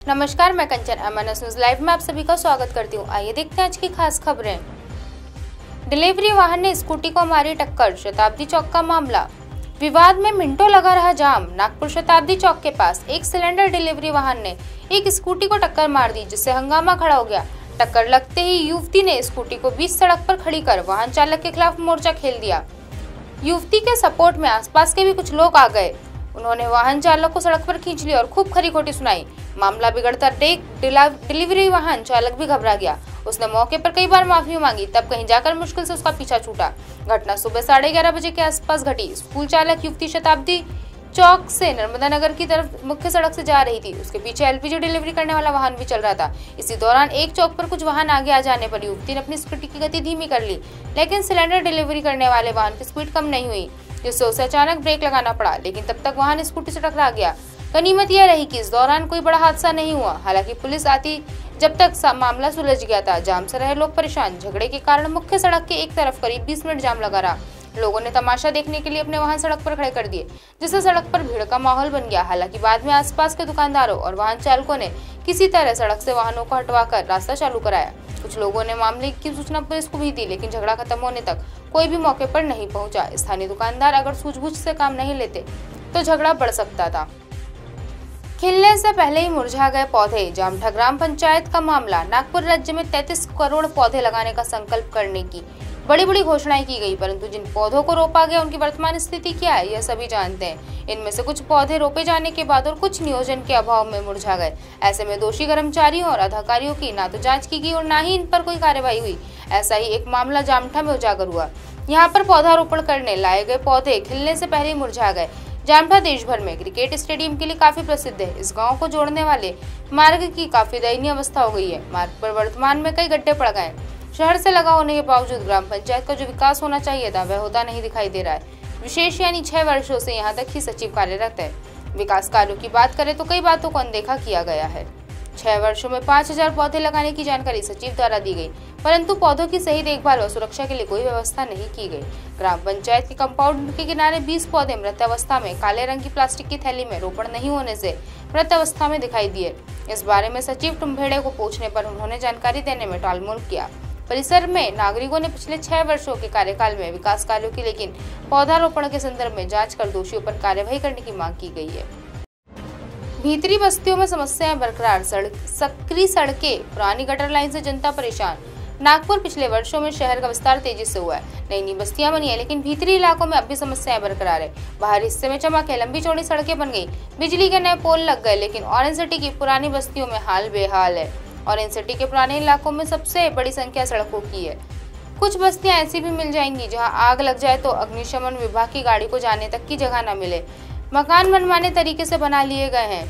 नमस्कार, मैं कंचन MNS news live में आप सभी का स्वागत करती हूँ। आइए देखते हैं आज की खास खबरें। डिलीवरी वाहन ने स्कूटी को मारी टक्कर, शताब्दी चौक का मामला। विवाद में मिनटों लगा रहा जाम। नागपुर शताब्दी चौक के पास एक सिलेंडर डिलीवरी वाहन ने एक स्कूटी को टक्कर मार दी, जिससे हंगामा खड़ा हो गया। टक्कर लगते ही युवती ने स्कूटी को बीच सड़क पर खड़ी कर वाहन चालक के खिलाफ मोर्चा खेल दिया। युवती के सपोर्ट में आसपास के भी कुछ लोग आ गए। उन्होंने वाहन चालक को सड़क पर खींच लिया और खूब खरी खोटी सुनाई। मामला बिगड़ता देख डिलीवरी वाहन चालक भी घबरा गया। उसने मौके पर कई बार माफी मांगी, तब कहीं जाकर मुश्किल से उसका पीछा छूटा। घटना सुबह 11:30 बजे के आसपास घटी। स्कूल चालक युवती शताब्दी चौक से नर्मदा नगर की तरफ मुख्य सड़क से जा रही थी। उसके पीछे एलपीजी डिलीवरी करने वाला वाहन भी चल रहा था। इसी दौरान एक चौक पर कुछ वाहन आगे आ जाने पर युवती ने अपनी स्कूटी की गति धीमी कर ली, लेकिन सिलेंडर डिलीवरी करने वाले वाहन की स्पीड कम नहीं हुई, जिससे उसे अचानक ब्रेक लगाना पड़ा। लेकिन तब तक वाहन स्कूटी से टकरा गया। गनीमत यह रही कि इस दौरान कोई बड़ा हादसा नहीं हुआ। हालांकि पुलिस आती जब तक मामला सुलझ गया था। जाम से रहे लोग परेशान। झगड़े के कारण मुख्य सड़क के एक तरफ करीब 20 मिनट जाम लगा रहा। लोगों ने तमाशा देखने के लिए अपने वाहन सड़क पर खड़े कर दिए, जिससे सड़क पर भीड़ का माहौल बन गया। हालांकि बाद में आसपास के दुकानदारों और वाहन चालकों ने किसी तरह सड़क से वाहनों को हटवाकर रास्ता चालू कराया। कुछ लोगों ने मामले की सूचना पुलिस को भी दी, लेकिन झगड़ा खत्म होने तक कोई भी मौके पर नहीं पहुंचा। स्थानीय दुकानदार अगर सूझबूझ से काम नहीं लेते तो झगड़ा बढ़ सकता था। खिलने से पहले ही मुरझा गए पौधे। जामठा ग्राम पंचायत का मामला। नागपुर राज्य में 33 करोड़ पौधे लगाने का संकल्प करने की बड़ी घोषणाएं की गई, परंतु जिन पौधों को रोपा गया उनकी वर्तमान स्थिति क्या है, यह सभी जानते हैं। इनमें से कुछ पौधे रोपे जाने के बाद और कुछ नियोजन के अभाव में मुरझा गए। ऐसे में दोषी कर्मचारियों और अधिकारियों की ना तो जांच की गई और ना ही इन पर कोई कार्रवाई हुई। ऐसा ही एक मामला जामठा में उजागर हुआ। यहाँ पर पौधारोपण करने लाए गए पौधे खिलने से पहले ही मुरझा गए। जामठा देश भर में क्रिकेट स्टेडियम के लिए काफी प्रसिद्ध है। इस गांव को जोड़ने वाले मार्ग की काफी दयनीय अवस्था हो गई है। मार्ग पर वर्तमान में कई गड्ढे पड़ गए। शहर से लगा होने के बावजूद ग्राम पंचायत का जो विकास होना चाहिए था वह होता नहीं दिखाई दे रहा है। विशेष यानी 6 वर्षों से यहाँ तक ही सचिव कार्यरत है। विकास कार्यों की बात करें तो कई बातों को अनदेखा किया गया है। 6 वर्षों में 5000 पौधे लगाने की जानकारी सचिव द्वारा दी गई, परंतु पौधों की सही देखभाल और सुरक्षा के लिए कोई व्यवस्था नहीं की गई। ग्राम पंचायत के कंपाउंड के किनारे 20 पौधे मृत अवस्था में काले रंग की प्लास्टिक की थैली में रोपण नहीं होने से मृत अवस्था में दिखाई दिए। इस बारे में सचिव टुम्भेड़े को पूछने पर उन्होंने जानकारी देने में टालमटोल किया। परिसर में नागरिकों ने पिछले 6 वर्षों के कार्यकाल में विकास कार्यों की, लेकिन पौधारोपण के संदर्भ में जांच कर दोषियों पर कार्यवाही करने की मांग की गई है। भीतरी बस्तियों में समस्याएं बरकरार। सकरी सड़कें, पुरानी गटर लाइन से जनता परेशान। नागपुर पिछले वर्षों में शहर का विस्तार तेजी से हुआ है। नई बस्तियां बनी है, लेकिन भीतरी इलाकों में अब भी समस्याएं बरकरार है। बाहरी हिस्से में चमक है, लंबी चौड़ी सड़कें बन गई, बिजली के नए पोल लग गए, लेकिन ऑरेंज सिटी की पुरानी बस्तियों में हाल बेहाल है। ऑरेंज सिटी के पुराने इलाकों में सबसे बड़ी संख्या सड़कों की है। कुछ बस्तियां ऐसी भी मिल जाएंगी जहां आग लग जाए तो अग्निशमन विभाग की गाड़ी को जाने तक की जगह न मिले। मकान मनमाने तरीके से बना लिए गए हैं।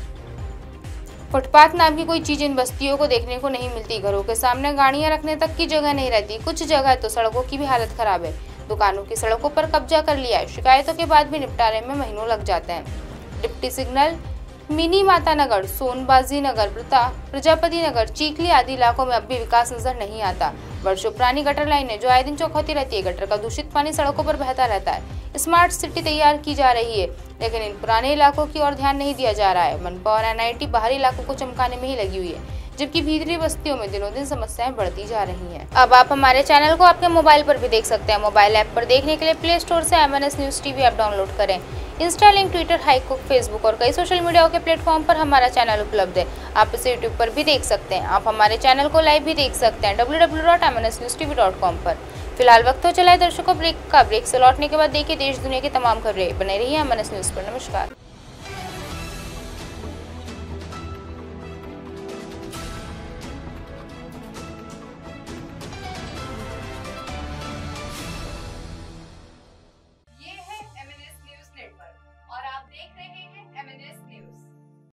फुटपाथ नाम की कोई चीज इन बस्तियों को देखने को नहीं मिलती। घरों के सामने गाड़ियां रखने तक की जगह नहीं रहती। कुछ जगह तो सड़कों की भी हालत खराब है। दुकानों की सड़कों पर कब्जा कर लिया है। शिकायतों के बाद भी निपटारे में महीनों लग जाते हैं। डिप्टी सिग्नल, मिनी माता नगर, सोनबाजी नगर, प्रजापति नगर, चीखली आदि इलाकों में अब भी विकास नजर नहीं आता। वर्षों पुरानी गटर लाइनें जो आए दिन चौखती रहती है। गटर का दूषित पानी सड़कों पर बहता रहता है। स्मार्ट सिटी तैयार की जा रही है, लेकिन इन पुराने इलाकों की ओर ध्यान नहीं दिया जा रहा है। मनपा और एनआईटी बाहरी इलाकों को चमकाने में ही लगी हुई है, जबकि भीतरी बस्तियों में दिनों दिन समस्याएं बढ़ती जा रही हैं। अब आप हमारे चैनल को आपके मोबाइल पर भी देख सकते हैं। मोबाइल ऐप पर देखने के लिए प्ले स्टोर से MNS news TV app download करें। इंस्टा, लिंक, ट्विटर, हाईकुक, फेसबुक और कई सोशल मीडिया के प्लेटफॉर्म पर हमारा चैनल उपलब्ध है। आप इसे यूट्यूब पर भी देख सकते हैं। आप हमारे चैनल को लाइव भी देख सकते हैं www.mnsnewstv.com पर। फिलहाल वक्त हो चला है दर्शकों ब्रेक का। ब्रेक से लौटने के बाद देखिए देश दुनिया की तमाम खबरें। बने रहिए एमएनएस न्यूज पर। नमस्कार।